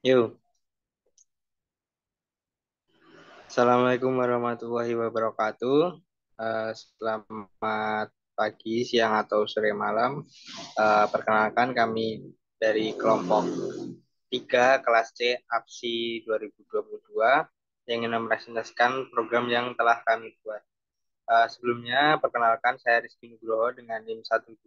Yuk, Assalamualaikum warahmatullahi wabarakatuh. Selamat pagi, siang, atau sore malam. Perkenalkan kami dari kelompok 3 kelas C APSI 2022 yang ingin mempresentasikan program yang telah kami buat. Sebelumnya, perkenalkan saya Rizky Nugroho dengan NIM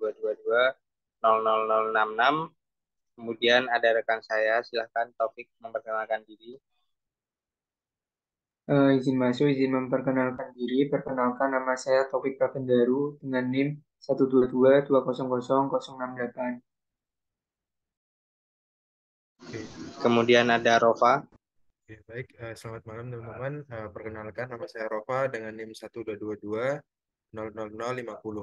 122200066. Kemudian ada rekan saya, silahkan Taufik memperkenalkan diri. Izin masuk, izin memperkenalkan diri. Perkenalkan nama saya Taufik Prabendaru dengan NIM 122200068. Oke, Kemudian ada Rova. oke, baik. Selamat malam teman-teman. Perkenalkan nama saya Rova dengan NIM 122200050.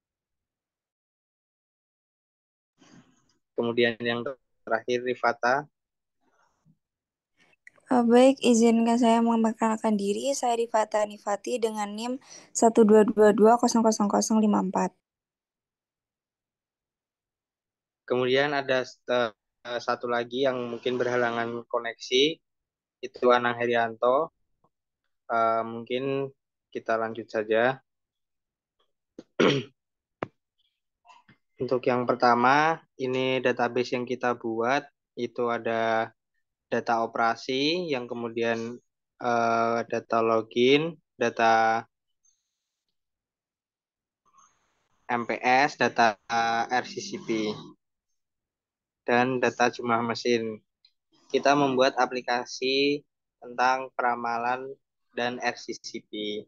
Kemudian yang terakhir Rifata. Baik, izinkan saya memperkenalkan diri. Saya Rifata Nifati dengan NIM 122200054. Kemudian ada satu lagi yang mungkin berhalangan koneksi, itu Anang Herianto. Mungkin kita lanjut saja. Untuk yang pertama, ini database yang kita buat, itu ada data operasi, yang kemudian data login, data MPS, data RCCP, dan data jumlah mesin. Kita membuat aplikasi tentang peramalan dan RCCP.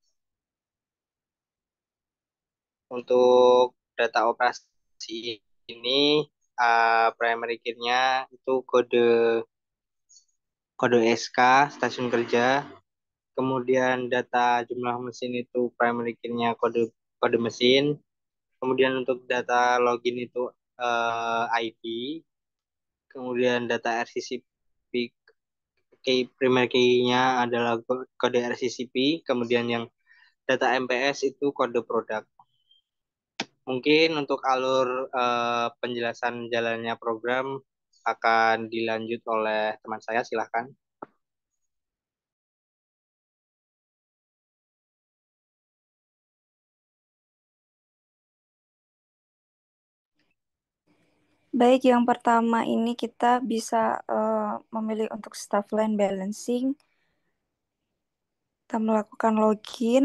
Untuk data operasi ini, primary key-nya itu kode kode SK stasiun kerja. Kemudian data jumlah mesin itu primary key-nya kode kode mesin. Kemudian untuk data login itu ID. Kemudian data RCCP primary key-nya adalah kode RCCP. Kemudian yang data MPS itu kode produk. Mungkin untuk alur penjelasan jalannya program akan dilanjut oleh teman saya, silahkan. Baik, yang pertama ini kita bisa memilih untuk staff line balancing. Kita melakukan login.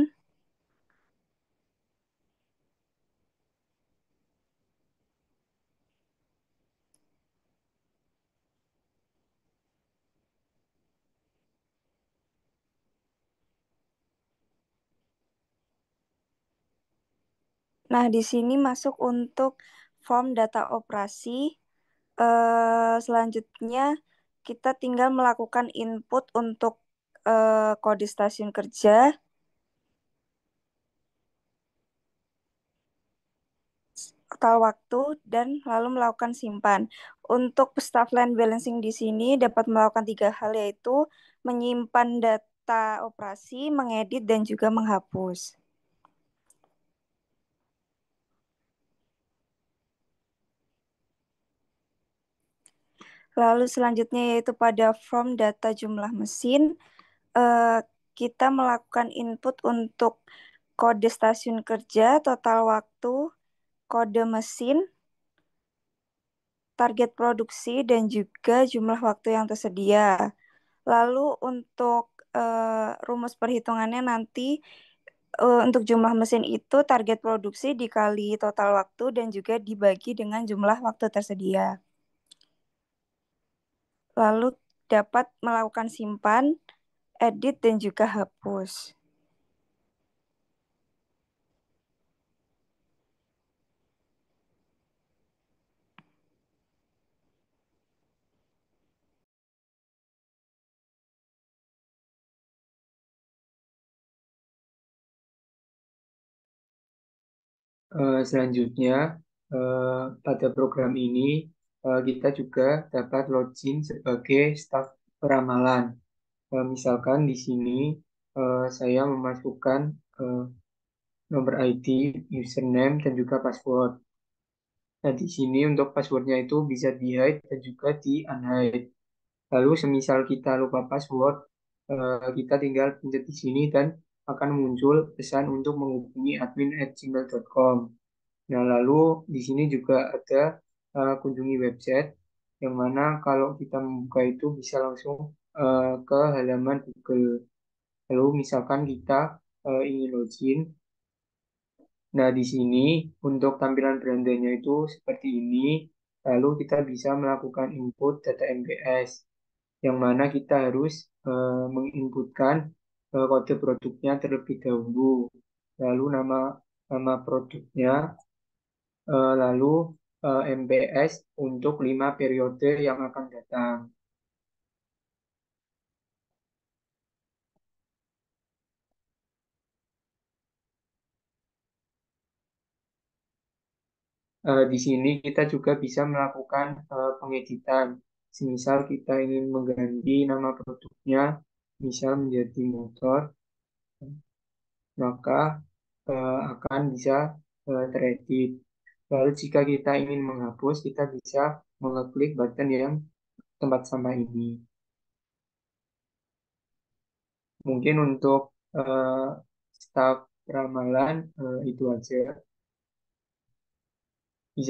Nah, di sini masuk untuk form data operasi. Selanjutnya, kita tinggal melakukan input untuk kode stasiun kerja, total waktu, dan lalu melakukan simpan. Untuk staff line balancing di sini dapat melakukan tiga hal, yaitu menyimpan data operasi, mengedit, dan juga menghapus. Lalu selanjutnya yaitu pada form data jumlah mesin, eh, kita melakukan input untuk kode stasiun kerja, total waktu, kode mesin, target produksi, dan juga jumlah waktu yang tersedia. Lalu untuk rumus perhitungannya nanti untuk jumlah mesin itu target produksi dikali total waktu dan juga dibagi dengan jumlah waktu tersedia. Lalu dapat melakukan simpan, edit, dan juga hapus. Selanjutnya, pada program ini kita juga dapat login sebagai staf peramalan. Misalkan di sini saya memasukkan eh, nomor ID, username, dan juga password. Nah, di sini untuk passwordnya itu bisa di-hide dan juga di-unhide. Lalu semisal kita lupa password, kita tinggal pencet di sini dan akan muncul pesan untuk menghubungi admin@gmail.com. Nah, lalu di sini juga ada kunjungi website yang mana kalau kita membuka itu bisa langsung ke halaman Google. Lalu misalkan kita ingin login. Nah, di sini untuk tampilan berandanya itu seperti ini. Lalu kita bisa melakukan input data MBS, yang mana kita harus menginputkan kode produknya terlebih dahulu. Lalu nama nama produknya, lalu MBS untuk 5 periode yang akan datang. Di sini kita juga bisa melakukan pengeditan. Semisal kita ingin mengganti nama produknya, misal menjadi motor, maka akan bisa teredit. Lalu jika kita ingin menghapus, kita bisa mengeklik button yang tempat sama ini. Mungkin untuk staf ramalan itu aja. Bisa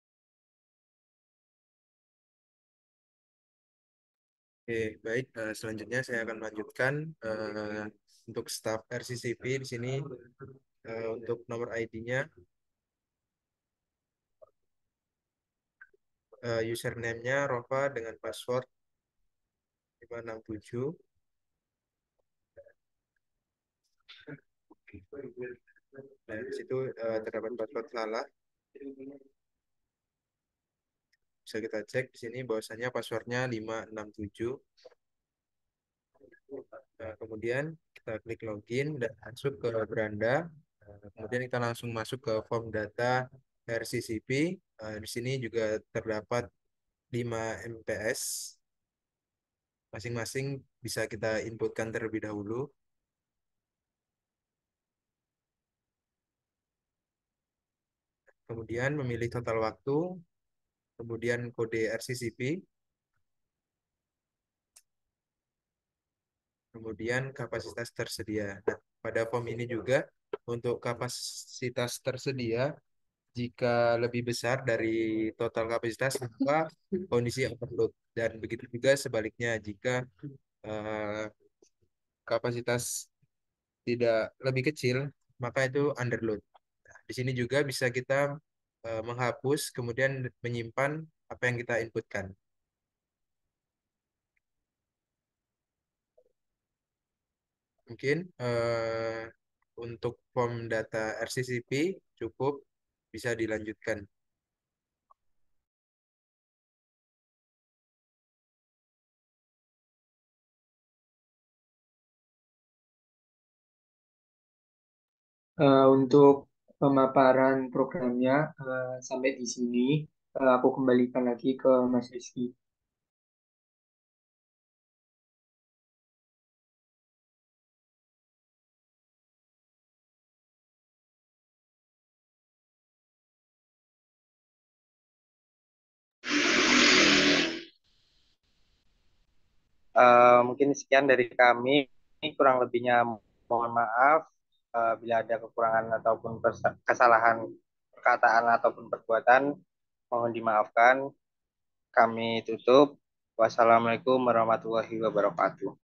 Oke, baik. Selanjutnya saya akan melanjutkan untuk staf RCCP di sini untuk nomor ID-nya, username-nya Rova dengan password 567. Nah, di situ terdapat password salah. Bisa kita cek di sini bahwasanya passwordnya 567. Nah, kemudian kita klik login dan masuk ke beranda. Kemudian kita langsung masuk ke form data RCCP. Di sini juga terdapat 5 MPS. Masing-masing bisa kita inputkan terlebih dahulu. Kemudian memilih total waktu, kemudian kode RCCP, kemudian kapasitas tersedia. Nah, pada form ini juga untuk kapasitas tersedia, jika lebih besar dari total kapasitas, maka kondisi overload. Dan begitu juga sebaliknya, jika eh, kapasitas tidak lebih kecil, maka itu underload. Nah, di sini juga bisa kita menghapus, kemudian menyimpan apa yang kita inputkan. Mungkin untuk form data RCCP cukup, bisa dilanjutkan. untuk pemaparan programnya sampai di sini. Aku kembalikan lagi ke Mas Rizky. Mungkin sekian dari kami. Kurang lebihnya mohon maaf bila ada kekurangan ataupun kesalahan perkataan ataupun perbuatan. Mohon dimaafkan. Kami tutup. Wassalamualaikum warahmatullahi wabarakatuh.